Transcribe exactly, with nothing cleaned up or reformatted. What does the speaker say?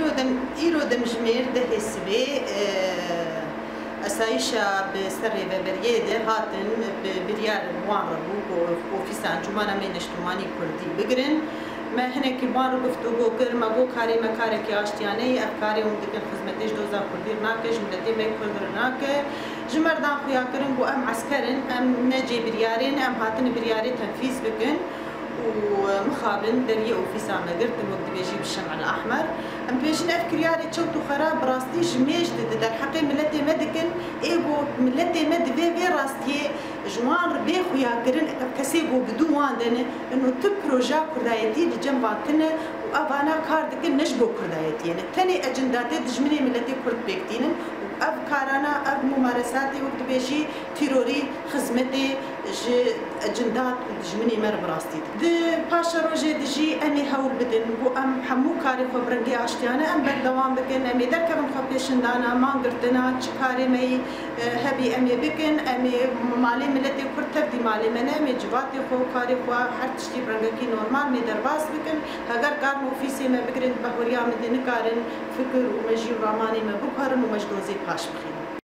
ایرو دم ایرو دمجمیر ده حسبی اسایشا به سر ببریه ده هاتن به بریار وان ربو و فیسان جمان من اجتماعی کردی بگرن ما هنا كبار گفتو گو کر ما گو کاری ما کاری که آشتیانه افکاری اون دیگر خدمتش دوزا کردی ناکه جملتی می کردر ناکه جمردان خویا کرن گو ام عسکرن ام نجی بریارین ام هاتن بریاری تنفیذ بکن ومخابن دريه وفيسا ما قلت الوقت بيجي بالشمع الاحمر ام بيجي نفكر ياري تشوتو خراب راستي جميش د الحقي ملتي مدكن ايغو ملتي مد في في راستي جوان ربي خويا كرن كسيغو بدوان دنا انه تو بروجا كردايتي لجنباتنا وابانا كاردك نشبو كردايتي يعني ثاني اجنداتي دجمني ملتي كرد بيكتين افكارنا اف ممارساتي وقت بيجي تيروري خدمتي جي اجندات دجمني مر براستي د باشا روجي دجي اني هول بدن بو ام حمو كاري خبرنجي اشتيانا ام بردوام بكن امي دركب خبيشن دانا ما قرتنا تشكاري مي هبي امي بكن امي مالي ملتي كرتب دي مالي منا مي جباتي خو كاري خو هر تشتي برنجي نورمال مي درباس بكن هاگر كار اوفيسي ما بكرن بهوريا مدن كارن فكر ومجي راماني ما بكرن ومجدوزي باش بخير